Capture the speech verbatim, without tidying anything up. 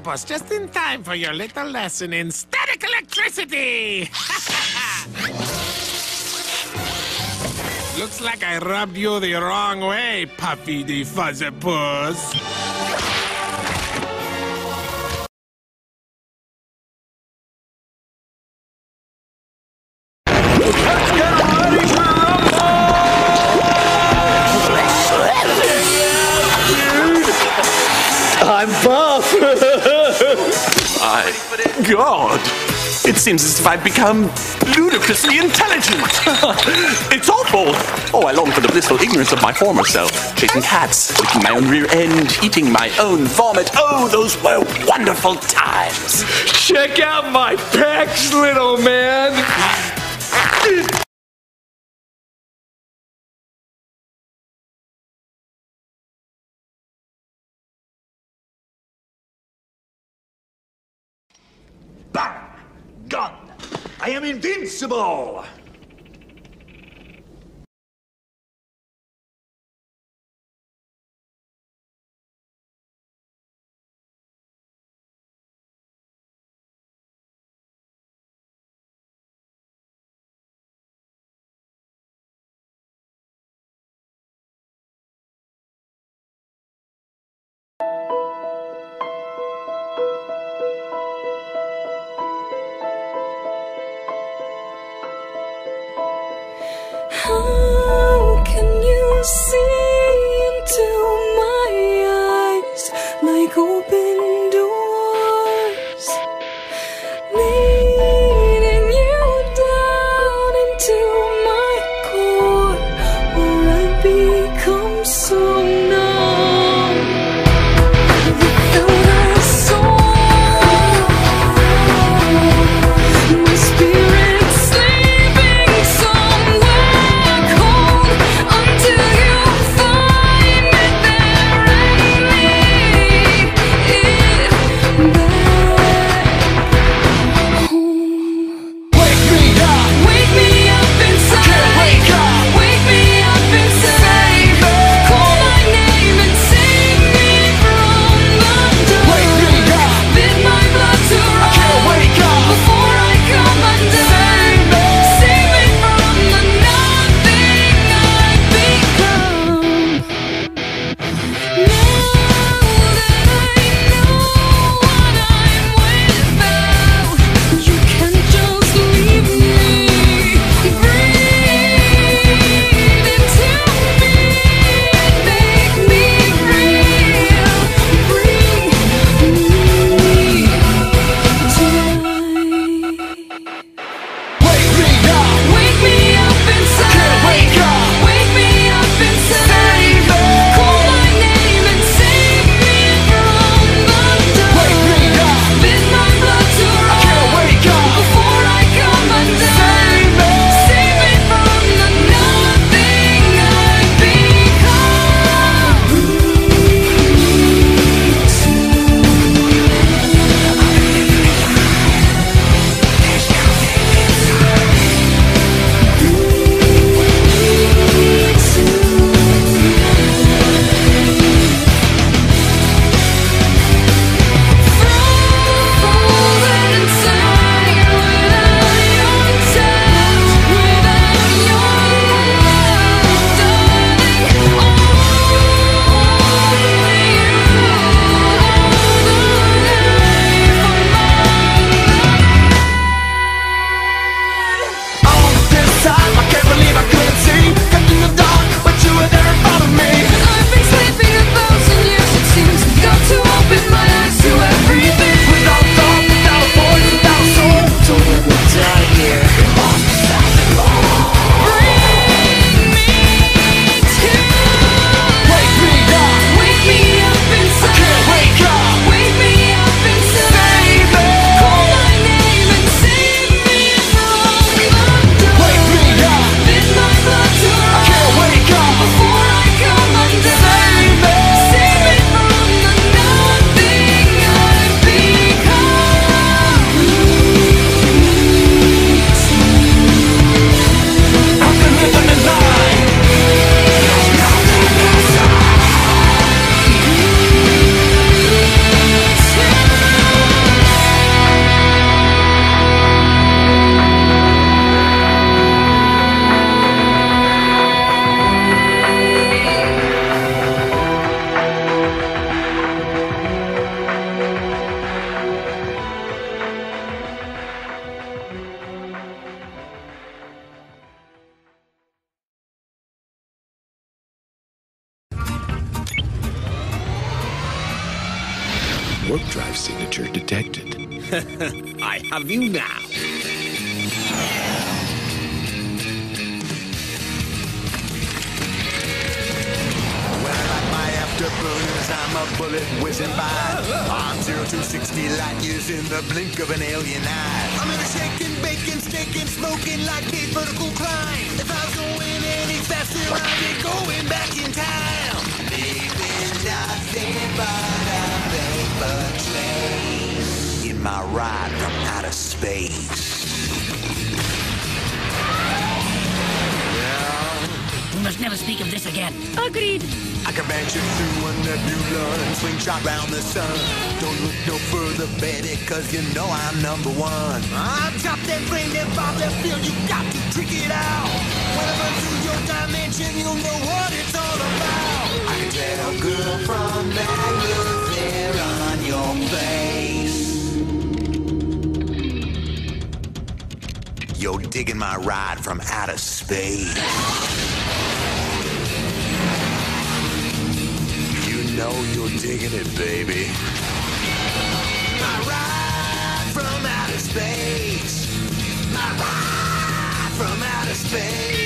Octopus, just in time for your little lesson in static electricity! Looks like I rubbed you the wrong way, Puffy the Fuzzipus. I'm buff! My God! It seems as if I've become ludicrously intelligent! It's awful! Oh, I long for the blissful ignorance of my former self. Chasing cats, licking my own rear end, eating my own vomit. Oh, those were wonderful times! Check out my pecs, little man! Bang! Gun! I am invincible! How can you see into my eyes like open doors, leading you down into my core, or I become so numb without a soul. My spirit sleeping somewhere until you find me there. Warp drive signature detected. I have you now. Afterburners, I'm a bullet whizzing by. I'm zero to sixty light years in the blink of an alien eye. I'm in a shaking, baking, staking, smoking like a vertical climb. If I was going any faster, I'd be going back in time. Leaving nothing but a paper trail in my ride from outer space. We must never speak of this again. Agreed. I can venture through a nebula and slingshot round the sun. Don't look no further, Betty, cause you know I'm number one. I'm top that brain, that bomb, that feel, you got to trick it out. Whenever through your dimension, you'll know what it's all about. I can tell good from bad, look there on your face. You're digging my ride from outer space. You know you're digging it, baby. My ride from outer space. My ride from outer space.